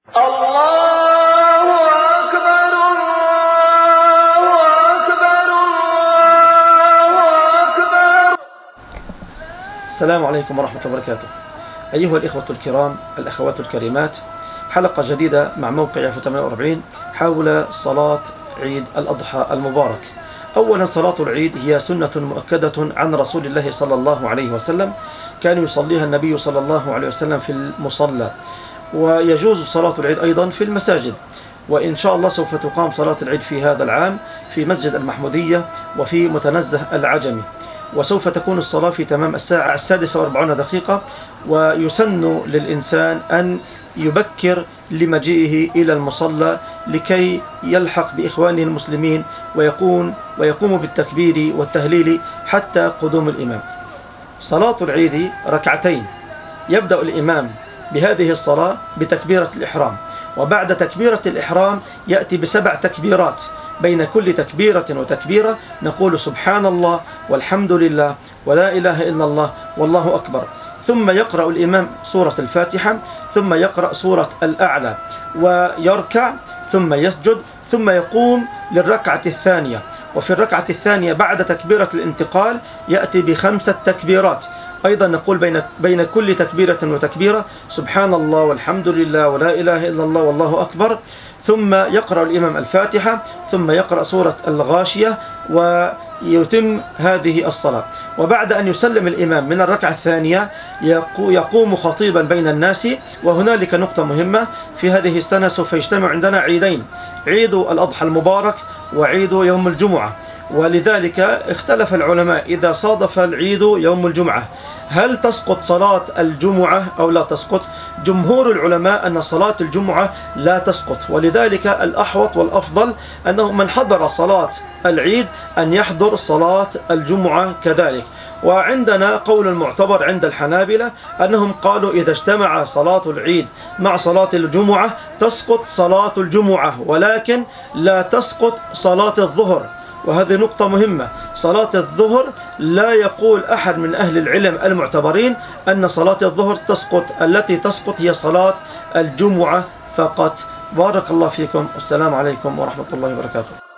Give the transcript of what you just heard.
الله أكبر الله أكبر الله أكبر. السلام عليكم ورحمة الله وبركاته. أيها الإخوة الكرام، الأخوات الكريمات، حلقة جديدة مع موقع 48 حول صلاة عيد الأضحى المبارك. أولا، صلاة العيد هي سنة مؤكدة عن رسول الله صلى الله عليه وسلم، كان يصليها النبي صلى الله عليه وسلم في المصلى، ويجوز صلاة العيد أيضا في المساجد. وإن شاء الله سوف تقام صلاة العيد في هذا العام في مسجد المحمودية وفي متنزه العجمي، وسوف تكون الصلاة في تمام الساعة 46 ويسن للإنسان أن يبكر لمجيئه إلى المصلى لكي يلحق بإخوانه المسلمين ويقوم بالتكبير والتهليل حتى قدوم الإمام. صلاة العيد ركعتين، يبدأ الإمام بهذه الصلاة بتكبيرة الإحرام، وبعد تكبيرة الإحرام يأتي ب7 تكبيرات، بين كل تكبيرة وتكبيرة نقول سبحان الله والحمد لله ولا إله إلا الله والله أكبر، ثم يقرأ الإمام سورة الفاتحة، ثم يقرأ سورة الأعلى ويركع، ثم يسجد، ثم يقوم للركعة الثانية. وفي الركعة الثانية بعد تكبيرة الانتقال يأتي ب5 تكبيرات، أيضا نقول بين كل تكبيرة وتكبيرة سبحان الله والحمد لله ولا إله إلا الله والله أكبر، ثم يقرأ الإمام الفاتحة، ثم يقرأ سورة الغاشية ويتم هذه الصلاة. وبعد أن يسلم الإمام من الركعة الثانية يقوم خطيبا بين الناس. وهنالك نقطة مهمة، في هذه السنة سوف يجتمع عندنا عيدين، عيد الأضحى المبارك وعيد يوم الجمعة، ولذلك اختلف العلماء إذا صادف العيد يوم الجمعة هل تسقط صلاة الجمعة أو لا تسقط؟ جمهور العلماء أن صلاة الجمعة لا تسقط، ولذلك الأحوط والأفضل أنه من حضر صلاة العيد أن يحضر صلاة الجمعة كذلك. وعندنا قول معتبر عند الحنابلة أنهم قالوا إذا اجتمع صلاة العيد مع صلاة الجمعة تسقط صلاة الجمعة، ولكن لا تسقط صلاة الظهر. وهذه نقطة مهمة، صلاة الظهر لا يقول أحد من أهل العلم المعتبرين أن صلاة الظهر تسقط، التي تسقط هي صلاة الجمعة فقط. بارك الله فيكم، والسلام عليكم ورحمة الله وبركاته.